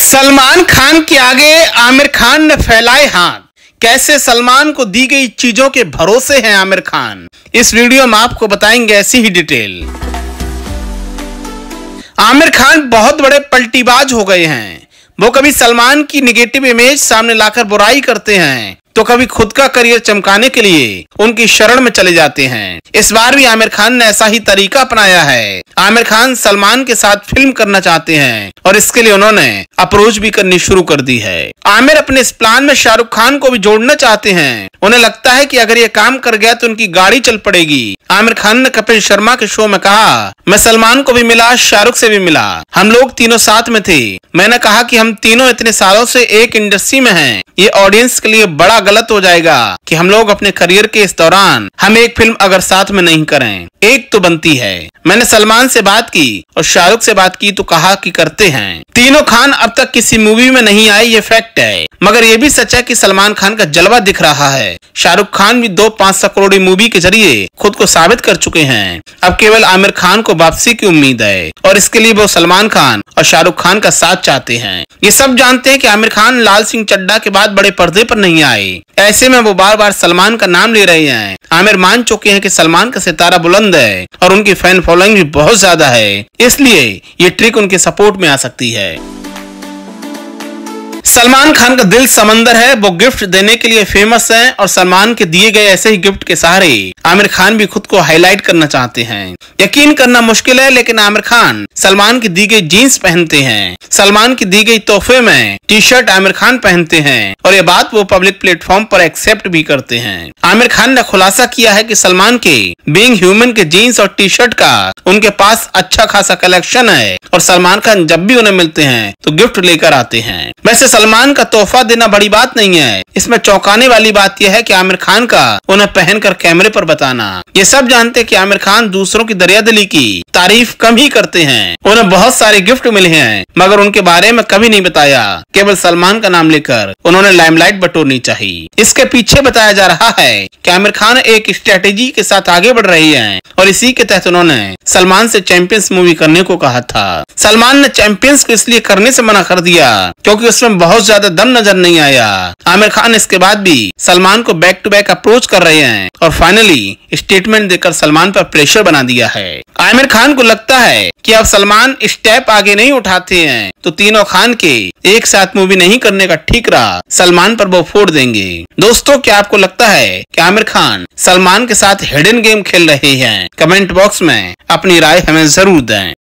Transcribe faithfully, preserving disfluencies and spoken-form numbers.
सलमान खान के आगे आमिर खान ने फैलाए हाथ। कैसे सलमान को दी गई चीजों के भरोसे हैं आमिर खान, इस वीडियो में आपको बताएंगे ऐसी ही डिटेल। आमिर खान बहुत बड़े पलटीबाज हो गए हैं। वो कभी सलमान की निगेटिव इमेज सामने लाकर बुराई करते हैं तो कभी खुद का करियर चमकाने के लिए उनकी शरण में चले जाते हैं। इस बार भी आमिर खान ने ऐसा ही तरीका अपनाया है। आमिर खान सलमान के साथ फिल्म करना चाहते हैं और इसके लिए उन्होंने अप्रोच भी करनी शुरू कर दी है। आमिर अपने इस प्लान में शाहरुख खान को भी जोड़ना चाहते हैं। उन्हें लगता है कि अगर ये काम कर गया तो उनकी गाड़ी चल पड़ेगी। आमिर खान ने कपिल शर्मा के शो में कहा, मैं सलमान को भी मिला, शाहरुख से भी मिला, हम लोग तीनों साथ में थे। मैंने कहा कि हम तीनों इतने सालों से एक इंडस्ट्री में हैं, ये ऑडियंस के लिए बड़ा गलत हो जाएगा कि हम लोग अपने करियर के इस दौरान हम एक फिल्म अगर साथ में नहीं करें, एक तो बनती है। मैंने सलमान से बात की और शाहरुख से बात की तो कहा कि करते हैं। तीनों खान अब तक किसी मूवी में नहीं आए, ये फैक्ट है, मगर ये भी सच है कि सलमान खान का जलवा दिख रहा है। शाहरुख खान भी दो पांच सौ करोड़ मूवी के जरिए खुद को साबित कर चुके हैं। अब केवल आमिर खान को वापसी की उम्मीद है और इसके लिए वो सलमान खान और शाहरुख खान का साथ चाहते हैं। ये सब जानते हैं कि आमिर खान लाल सिंह चड्ढा के बाद बड़े पर्दे पर नहीं आए, ऐसे में वो बार बार सलमान का नाम ले रहे हैं। आमिर मान चुके हैं कि सलमान का सितारा बुलंद है और उनकी फैन फॉलोइंग भी बहुत ज्यादा है, इसलिए ये ट्रिक उनके सपोर्ट में आ सकती है। सलमान खान का दिल समंदर है, वो गिफ्ट देने के लिए फेमस हैं और सलमान के दिए गए ऐसे ही गिफ्ट के सहारे आमिर खान भी खुद को हाईलाइट करना चाहते हैं। यकीन करना मुश्किल है, लेकिन आमिर खान सलमान की दी गई जीन्स पहनते हैं, सलमान की दी गई तोहफे में टी शर्ट आमिर खान पहनते हैं और ये बात वो पब्लिक प्लेटफॉर्म पर एक्सेप्ट भी करते हैं। आमिर खान ने खुलासा किया है कि सलमान के बीइंग ह्यूमन के जीन्स और टी शर्ट का उनके पास अच्छा खासा कलेक्शन है और सलमान खान जब भी उन्हें मिलते हैं तो गिफ्ट लेकर आते हैं। वैसे सलमान का तोहफा देना बड़ी बात नहीं है, इसमें चौंकाने वाली बात यह है कि आमिर खान का उन्हें पहनकर कैमरे पर बताना। ये सब जानते हैं कि आमिर खान दूसरों की दरियादिली की तारीफ कम ही करते हैं। उन्हें बहुत सारे गिफ्ट मिले हैं मगर उनके बारे में कभी नहीं बताया, केवल सलमान का नाम लेकर उन्होंने लाइमलाइट बटोरनी चाहिए। इसके पीछे बताया जा रहा है कि आमिर खान एक स्ट्रेटेजी के साथ आगे बढ़ रही हैं और इसी के तहत उन्होंने सलमान से चैंपियंस मूवी करने को कहा था। सलमान ने चैंपियंस को इसलिए करने से मना कर दिया क्योंकि उसमें बहुत ज्यादा दम नजर नहीं आया। आमिर खान इसके बाद भी सलमान को बैक टू बैक अप्रोच कर रहे हैं और फाइनली स्टेटमेंट देकर सलमान पर प्रेशर बना दिया है। आमिर खान को लगता है कि अब सलमान स्टेप आगे नहीं उठाते हैं तो तीनों खान के एक साथ मूवी नहीं करने का ठीकरा सलमान पर वो फोड़ देंगे। दोस्तों, क्या आपको लगता है कि आमिर खान सलमान के साथ हिडन गेम खेल रहे हैं? कमेंट बॉक्स में अपनी राय हमें जरूर दें।